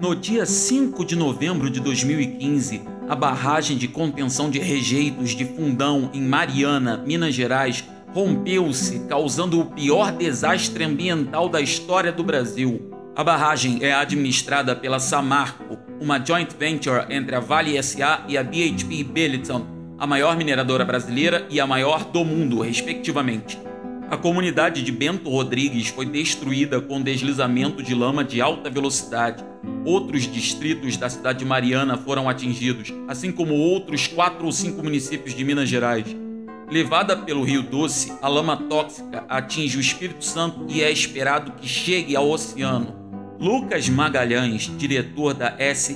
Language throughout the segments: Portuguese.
No dia 5 de novembro de 2015, a barragem de contenção de rejeitos de Fundão, em Mariana, Minas Gerais, rompeu-se, causando o pior desastre ambiental da história do Brasil. A barragem é administrada pela Samarco, uma joint venture entre a Vale SA e a BHP Billiton, a maior mineradora brasileira e a maior do mundo, respectivamente. A comunidade de Bento Rodrigues foi destruída com deslizamento de lama de alta velocidade. Outros distritos da cidade de Mariana foram atingidos, assim como outros 4 ou 5 municípios de Minas Gerais. Levada pelo Rio Doce, a lama tóxica atinge o Espírito Santo e é esperado que chegue ao oceano. Lucas Magalhães, diretor da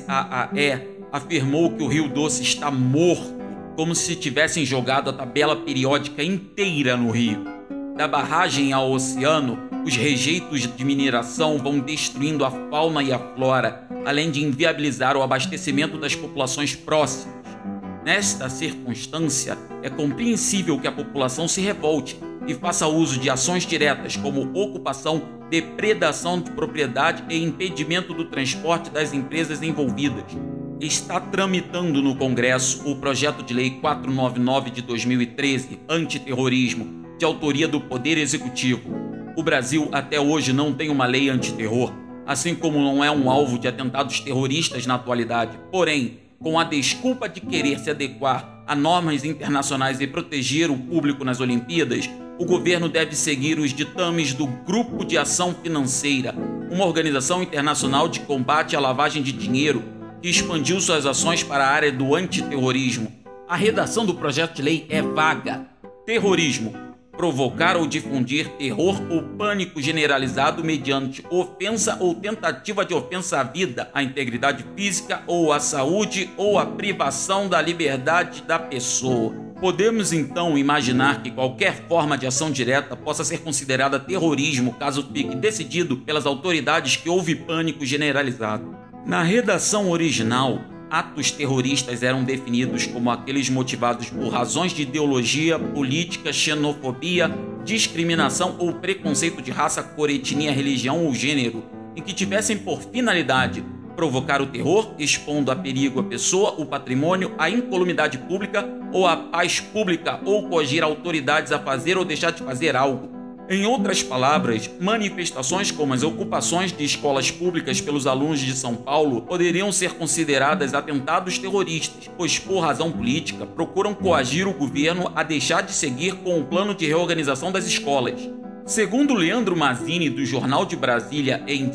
SAAE, afirmou que o Rio Doce está morto, como se tivessem jogado a tabela periódica inteira no rio. Da barragem ao oceano, os rejeitos de mineração vão destruindo a fauna e a flora, além de inviabilizar o abastecimento das populações próximas. Nesta circunstância, é compreensível que a população se revolte e faça uso de ações diretas como ocupação, depredação de propriedade e impedimento do transporte das empresas envolvidas. Está tramitando no Congresso o projeto de lei 499 de 2013, Antiterrorismo, de autoria do Poder Executivo. O Brasil até hoje não tem uma lei antiterror, assim como não é um alvo de atentados terroristas na atualidade. Porém, com a desculpa de querer se adequar a normas internacionais e proteger o público nas Olimpíadas, o governo deve seguir os ditames do Grupo de Ação Financeira, uma organização internacional de combate à lavagem de dinheiro que expandiu suas ações para a área do antiterrorismo. A redação do projeto de lei é vaga. Terrorismo: provocar ou difundir terror ou pânico generalizado mediante ofensa ou tentativa de ofensa à vida, à integridade física ou à saúde ou à privação da liberdade da pessoa. Podemos então imaginar que qualquer forma de ação direta possa ser considerada terrorismo caso fique decidido pelas autoridades que houve pânico generalizado. Na redação original, atos terroristas eram definidos como aqueles motivados por razões de ideologia, política, xenofobia, discriminação ou preconceito de raça, cor, etnia, religião ou gênero, e que tivessem por finalidade provocar o terror, expondo a perigo a pessoa, o patrimônio, a incolumidade pública ou a paz pública, ou coagir autoridades a fazer ou deixar de fazer algo. Em outras palavras, manifestações como as ocupações de escolas públicas pelos alunos de São Paulo poderiam ser consideradas atentados terroristas, pois, por razão política, procuram coagir o governo a deixar de seguir com o plano de reorganização das escolas. Segundo Leandro Mazzini, do Jornal de Brasília, em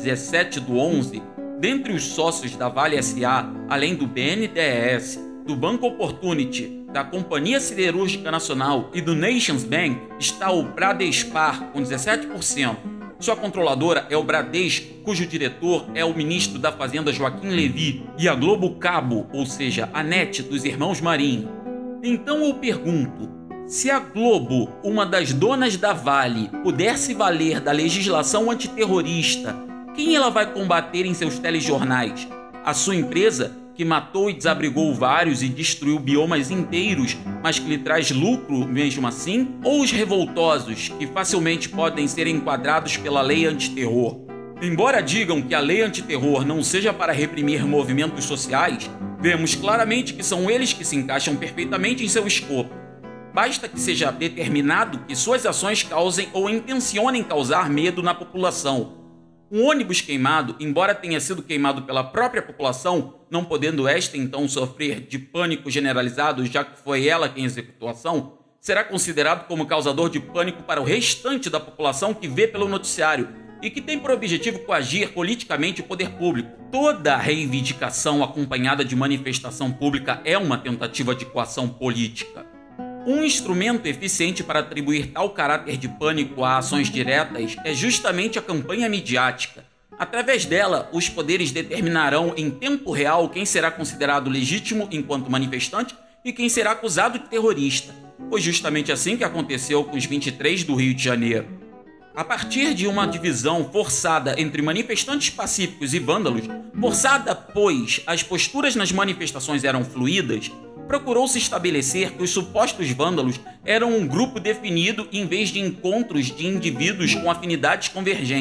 17/11, dentre os sócios da Vale SA, além do BNDES, do Banco Opportunity, da Companhia Siderúrgica Nacional e do Nations Bank, está o Bradespar, com 17%. Sua controladora é o Bradesco, cujo diretor é o ministro da Fazenda Joaquim Levy, e a Globo Cabo, ou seja, a NET dos irmãos Marinho. Então eu pergunto, se a Globo, uma das donas da Vale, puder se valer da legislação antiterrorista, quem ela vai combater em seus telejornais? A sua empresa, que matou e desabrigou vários e destruiu biomas inteiros, mas que lhe traz lucro mesmo assim? Ou os revoltosos, que facilmente podem ser enquadrados pela lei antiterror? Embora digam que a lei antiterror não seja para reprimir movimentos sociais, vemos claramente que são eles que se encaixam perfeitamente em seu escopo. Basta que seja determinado que suas ações causem ou intencionem causar medo na população. Um ônibus queimado, embora tenha sido queimado pela própria população, não podendo esta então sofrer de pânico generalizado, já que foi ela quem executou a ação, será considerado como causador de pânico para o restante da população que vê pelo noticiário e que tem por objetivo coagir politicamente o poder público. Toda reivindicação acompanhada de manifestação pública é uma tentativa de coação política. Um instrumento eficiente para atribuir tal caráter de pânico a ações diretas é justamente a campanha midiática. Através dela, os poderes determinarão em tempo real quem será considerado legítimo enquanto manifestante e quem será acusado de terrorista. Foi justamente assim que aconteceu com os 23 do Rio de Janeiro. A partir de uma divisão forçada entre manifestantes pacíficos e vândalos, forçada pois as posturas nas manifestações eram fluídas, procurou-se estabelecer que os supostos vândalos eram um grupo definido em vez de encontros de indivíduos com afinidades convergentes.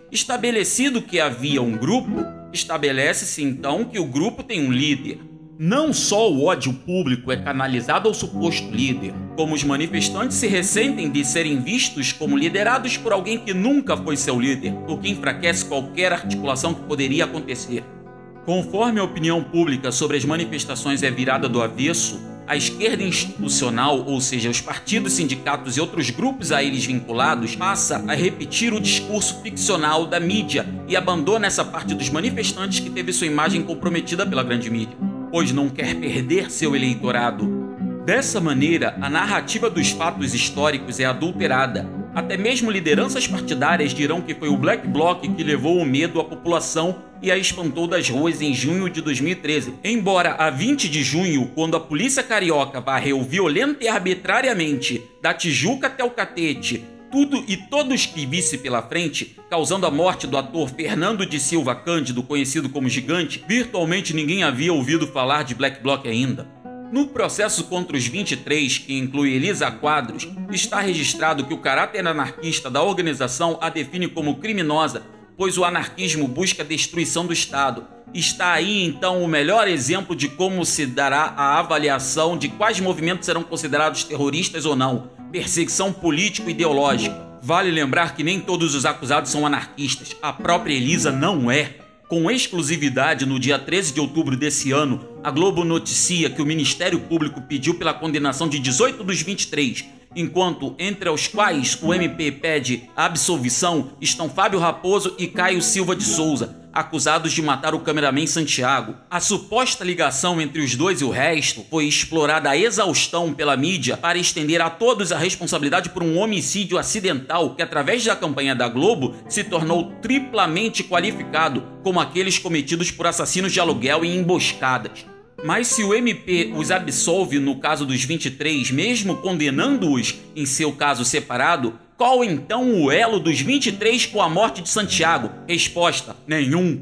Estabelecido que havia um grupo, estabelece-se então que o grupo tem um líder. Não só o ódio público é canalizado ao suposto líder, como os manifestantes se ressentem de serem vistos como liderados por alguém que nunca foi seu líder, o que enfraquece qualquer articulação que poderia acontecer. Conforme a opinião pública sobre as manifestações é virada do avesso, a esquerda institucional, ou seja, os partidos, sindicatos e outros grupos a eles vinculados, passa a repetir o discurso ficcional da mídia e abandona essa parte dos manifestantes que teve sua imagem comprometida pela grande mídia, pois não quer perder seu eleitorado. Dessa maneira, a narrativa dos fatos históricos é adulterada. Até mesmo lideranças partidárias dirão que foi o Black Bloc que levou o medo à população e a espantou das ruas em junho de 2013. Embora a 20 de junho, quando a polícia carioca varreu violenta e arbitrariamente da Tijuca até o Catete, tudo e todos que visse pela frente, causando a morte do ator Fernando de Silva Cândido, conhecido como Gigante, virtualmente ninguém havia ouvido falar de Black Bloc ainda. No processo contra os 23, que inclui Elisa Quadros, está registrado que o caráter anarquista da organização a define como criminosa, pois o anarquismo busca a destruição do Estado. Está aí, então, o melhor exemplo de como se dará a avaliação de quais movimentos serão considerados terroristas ou não. Perseguição político-ideológica. Vale lembrar que nem todos os acusados são anarquistas. A própria Elisa não é. Com exclusividade, no dia 13 de outubro desse ano, a Globo noticia que o Ministério Público pediu pela condenação de 18 dos 23, enquanto entre os quais o MP pede a absolvição estão Fábio Raposo e Caio Silva de Souza, acusados de matar o cameraman Santiago. A suposta ligação entre os dois e o resto foi explorada a exaustão pela mídia para estender a todos a responsabilidade por um homicídio acidental que, através da campanha da Globo, se tornou triplamente qualificado como aqueles cometidos por assassinos de aluguel e emboscadas. Mas se o MP os absolve no caso dos 23, mesmo condenando-os em seu caso separado, qual então o elo dos 23 com a morte de Santiago? Resposta: nenhum.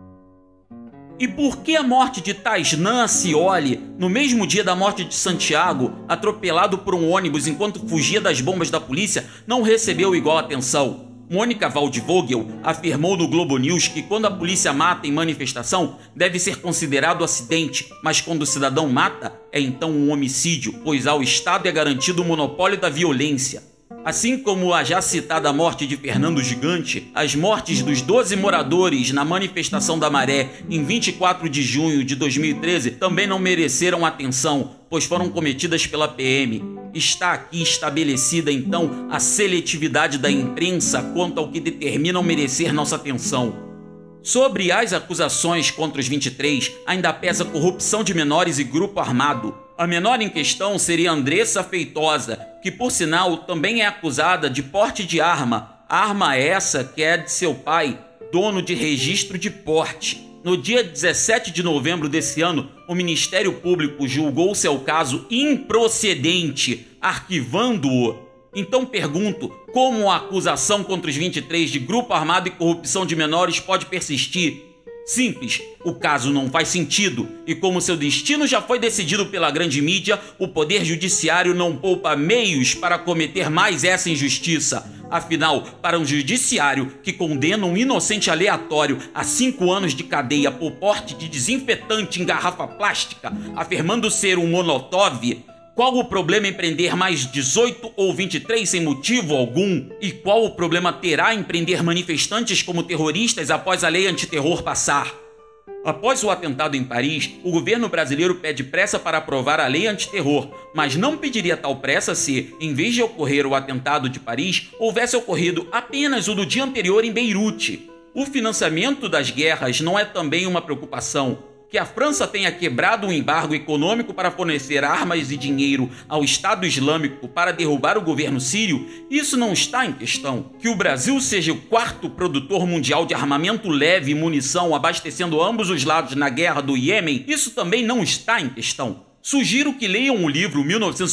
E por que a morte de Taisnan Acioli, no mesmo dia da morte de Santiago, atropelado por um ônibus enquanto fugia das bombas da polícia, não recebeu igual atenção? Mônica Waldvogel afirmou no Globo News que quando a polícia mata em manifestação, deve ser considerado acidente, mas quando o cidadão mata, é então um homicídio, pois ao Estado é garantido o monopólio da violência. Assim como a já citada morte de Fernando Gigante, as mortes dos 12 moradores na manifestação da Maré em 24 de junho de 2013 também não mereceram atenção, pois foram cometidas pela PM. Está aqui estabelecida então a seletividade da imprensa quanto ao que determinam merecer nossa atenção. Sobre as acusações contra os 23, ainda pesa corrupção de menores e grupo armado. A menor em questão seria Andressa Feitosa, que por sinal também é acusada de porte de arma essa que é de seu pai, dono de registro de porte. No dia 17 de novembro desse ano, o Ministério Público julgou seu caso improcedente, arquivando-o. Então pergunto, como a acusação contra os 23 de grupo armado e corrupção de menores pode persistir? Simples, o caso não faz sentido, e como seu destino já foi decidido pela grande mídia, o Poder Judiciário não poupa meios para cometer mais essa injustiça. Afinal, para um judiciário que condena um inocente aleatório a 5 anos de cadeia por porte de desinfetante em garrafa plástica, afirmando ser um Molotov, qual o problema em prender mais 18 ou 23 sem motivo algum? E qual o problema terá em prender manifestantes como terroristas após a lei antiterror passar? Após o atentado em Paris, o governo brasileiro pede pressa para aprovar a lei antiterror, mas não pediria tal pressa se, em vez de ocorrer o atentado de Paris, houvesse ocorrido apenas o do dia anterior em Beirute. O financiamento das guerras não é também uma preocupação. Que a França tenha quebrado um embargo econômico para fornecer armas e dinheiro ao Estado Islâmico para derrubar o governo sírio, isso não está em questão. Que o Brasil seja o 4º produtor mundial de armamento leve e munição, abastecendo ambos os lados na guerra do Iêmen, isso também não está em questão. Sugiro que leiam o livro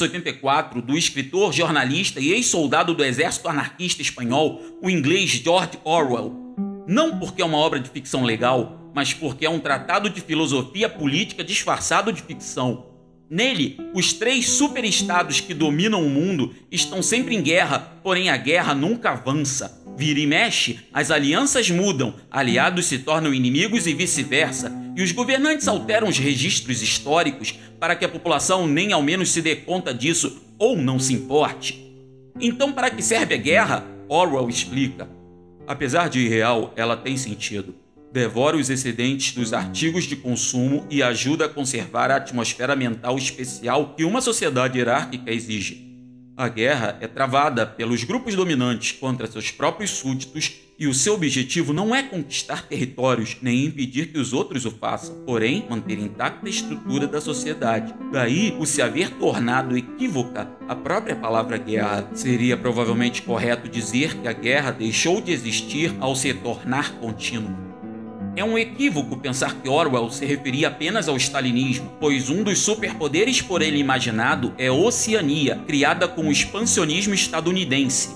1984 do escritor, jornalista e ex-soldado do exército anarquista espanhol, o inglês George Orwell. Não porque é uma obra de ficção legal, mas porque é um tratado de filosofia política disfarçado de ficção. Nele, os 3 superestados que dominam o mundo estão sempre em guerra, porém a guerra nunca avança. Vira e mexe, as alianças mudam, aliados se tornam inimigos e vice-versa, e os governantes alteram os registros históricos para que a população nem ao menos se dê conta disso ou não se importe. Então, para que serve a guerra? Orwell explica. Apesar de irreal, ela tem sentido. Devora os excedentes dos artigos de consumo e ajuda a conservar a atmosfera mental especial que uma sociedade hierárquica exige. A guerra é travada pelos grupos dominantes contra seus próprios súditos e o seu objetivo não é conquistar territórios nem impedir que os outros o façam, porém manter intacta a estrutura da sociedade. Daí o se haver tornado equívoca a própria palavra guerra. Seria provavelmente correto dizer que a guerra deixou de existir ao se tornar contínua. É um equívoco pensar que Orwell se referia apenas ao stalinismo, pois um dos superpoderes por ele imaginado é a Oceania, criada com o expansionismo estadunidense.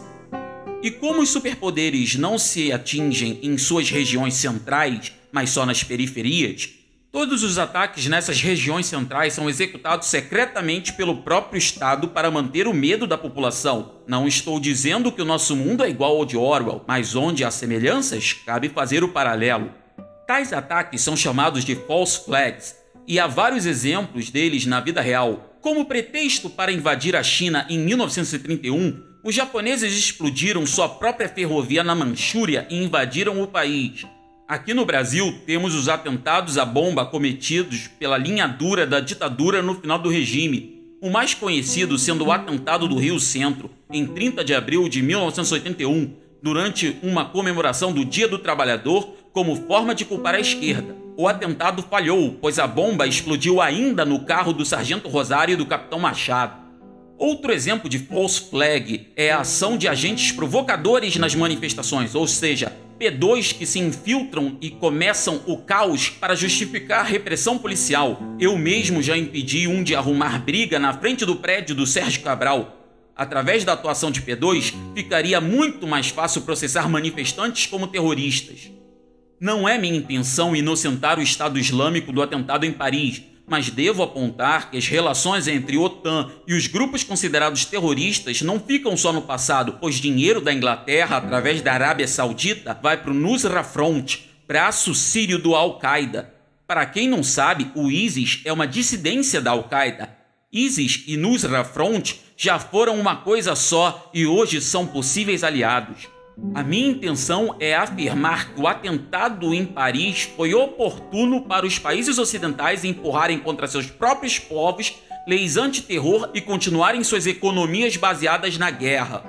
E como os superpoderes não se atingem em suas regiões centrais, mas só nas periferias, todos os ataques nessas regiões centrais são executados secretamente pelo próprio Estado para manter o medo da população. Não estou dizendo que o nosso mundo é igual ao de Orwell, mas onde há semelhanças, cabe fazer o paralelo. Tais ataques são chamados de false flags, e há vários exemplos deles na vida real. Como pretexto para invadir a China em 1931, os japoneses explodiram sua própria ferrovia na Manchúria e invadiram o país. Aqui no Brasil, temos os atentados à bomba cometidos pela linha dura da ditadura no final do regime, o mais conhecido sendo o atentado do Rio Centro, em 30 de abril de 1981, durante uma comemoração do Dia do Trabalhador, como forma de culpar a esquerda. O atentado falhou, pois a bomba explodiu ainda no carro do Sargento Rosário e do Capitão Machado. Outro exemplo de false flag é a ação de agentes provocadores nas manifestações, ou seja, P2 que se infiltram e começam o caos para justificar a repressão policial. Eu mesmo já impedi um de arrumar briga na frente do prédio do Sérgio Cabral. Através da atuação de P2, ficaria muito mais fácil processar manifestantes como terroristas. Não é minha intenção inocentar o Estado Islâmico do atentado em Paris, mas devo apontar que as relações entre OTAN e os grupos considerados terroristas não ficam só no passado, pois dinheiro da Inglaterra, através da Arábia Saudita, vai para o Nusra Front, braço sírio do Al-Qaeda. Para quem não sabe, o ISIS é uma dissidência da Al-Qaeda. ISIS e Nusra Front já foram uma coisa só e hoje são possíveis aliados. A minha intenção é afirmar que o atentado em Paris foi oportuno para os países ocidentais empurrarem contra seus próprios povos leis antiterror e continuarem suas economias baseadas na guerra.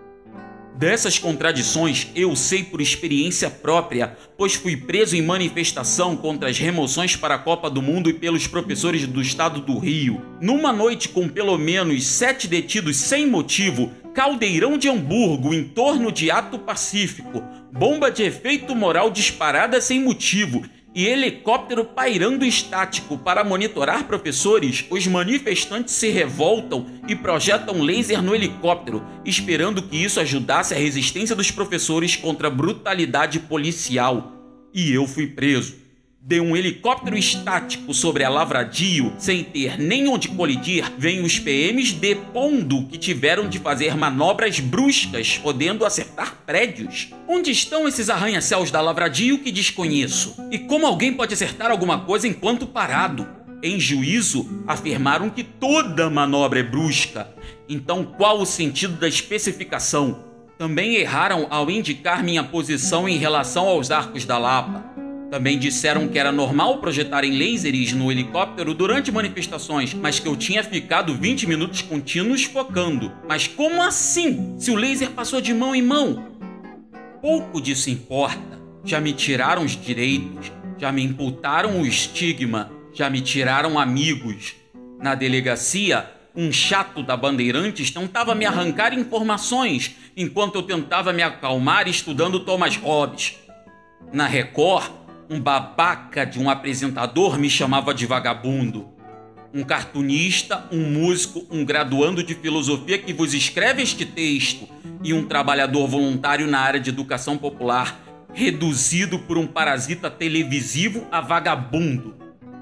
Dessas contradições eu sei por experiência própria, pois fui preso em manifestação contra as remoções para a Copa do Mundo e pelos professores do estado do Rio. Numa noite com pelo menos 7 detidos sem motivo, caldeirão de Hamburgo em torno de ato pacífico, bomba de efeito moral disparada sem motivo e helicóptero pairando estático para monitorar professores, os manifestantes se revoltam e projetam laser no helicóptero, esperando que isso ajudasse a resistência dos professores contra a brutalidade policial. E eu fui preso. De um helicóptero estático sobre a Lavradio, sem ter nem onde colidir, vêm os PMs depondo que tiveram de fazer manobras bruscas, podendo acertar prédios. Onde estão esses arranha-céus da Lavradio que desconheço? E como alguém pode acertar alguma coisa enquanto parado? Em juízo, afirmaram que toda manobra é brusca. Então qual o sentido da especificação? Também erraram ao indicar minha posição em relação aos arcos da Lapa. Também disseram que era normal projetarem lasers no helicóptero durante manifestações, mas que eu tinha ficado 20 minutos contínuos focando. Mas como assim, se o laser passou de mão em mão? Pouco disso importa. Já me tiraram os direitos, já me imputaram o estigma, já me tiraram amigos. Na delegacia, um chato da Bandeirantes tentava me arrancar informações, enquanto eu tentava me acalmar estudando Thomas Hobbes. Na Record, um babaca de um apresentador me chamava de vagabundo. Um cartunista, um músico, um graduando de filosofia que vos escreve este texto e um trabalhador voluntário na área de educação popular, reduzido por um parasita televisivo a vagabundo.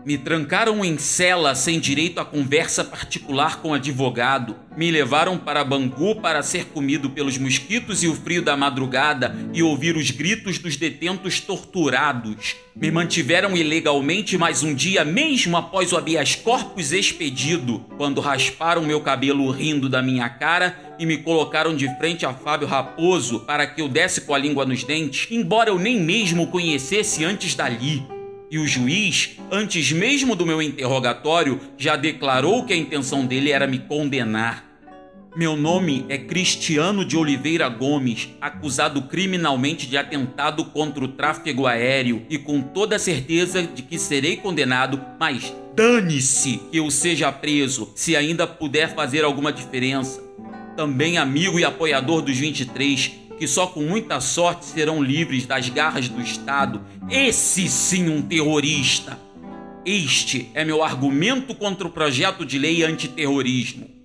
Me trancaram em cela sem direito a conversa particular com advogado. Me levaram para Bangu para ser comido pelos mosquitos e o frio da madrugada e ouvir os gritos dos detentos torturados. Me mantiveram ilegalmente mais um dia mesmo após o habeas corpus expedido, quando rasparam meu cabelo rindo da minha cara e me colocaram de frente a Fábio Raposo para que eu desse com a língua nos dentes, embora eu nem mesmo o conhecesse antes dali. E o juiz, antes mesmo do meu interrogatório, já declarou que a intenção dele era me condenar. Meu nome é Cristiano de Oliveira Gomes, acusado criminalmente de atentado contra o tráfego aéreo e com toda a certeza de que serei condenado, mas dane-se que eu seja preso, se ainda puder fazer alguma diferença. Também amigo e apoiador dos 23, que só com muita sorte serão livres das garras do Estado. Esse sim um terrorista! Este é meu argumento contra o projeto de lei antiterrorismo.